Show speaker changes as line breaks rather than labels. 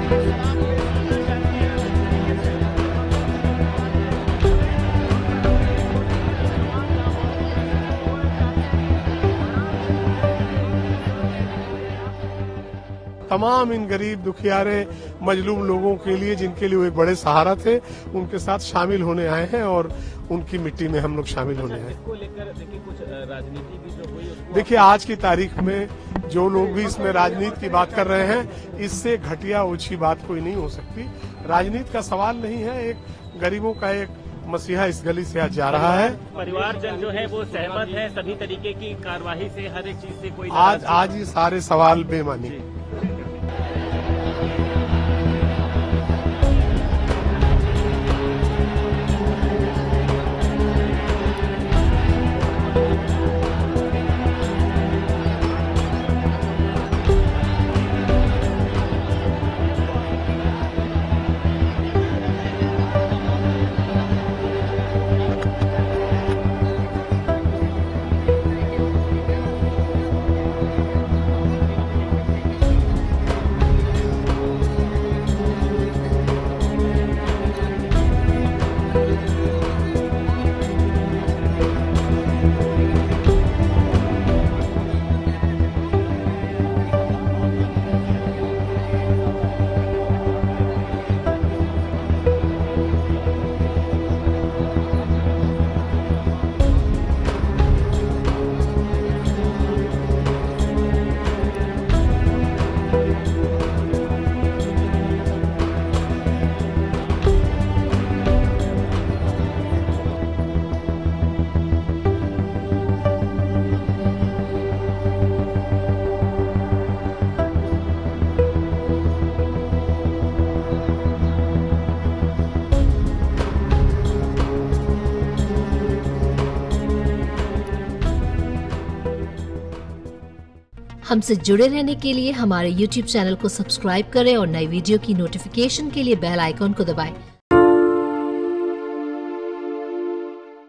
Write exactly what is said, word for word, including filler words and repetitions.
तमाम इन गरीब दुखियारे मजलूम लोगों के लिए, जिनके लिए वे बड़े सहारा थे, उनके साथ शामिल होने आए हैं और उनकी मिट्टी में हम लोग शामिल होने आए हैं।
इसको लेकर देखिए कुछ राजनीति भी जो हुई,
देखिए आज की तारीख में जो लोग भी इसमें राजनीति की बात कर रहे हैं, इससे घटिया ओछी बात कोई नहीं हो सकती। राजनीति का सवाल नहीं है, एक गरीबों का एक मसीहा इस गली से आज जा रहा है।
परिवारजन जो है वो सहमत है सभी तरीके की कार्यवाही से, हर एक चीज से कोई
आज आज ये सारे सवाल बेमानी।
हमसे जुड़े रहने के लिए हमारे यूट्यूब चैनल को सब्सक्राइब करें और नई वीडियो की नोटिफिकेशन के लिए बेल आइकॉन को दबाएं।